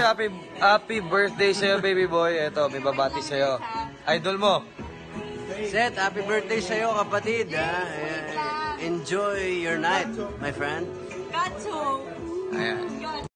happy birthday sa'yo, baby boy. Eto, may babati sa'yo. Idol mo. Seth, happy birthday sa'yo, kapatid. Enjoy your night, my friend. Got to. Ayan. Got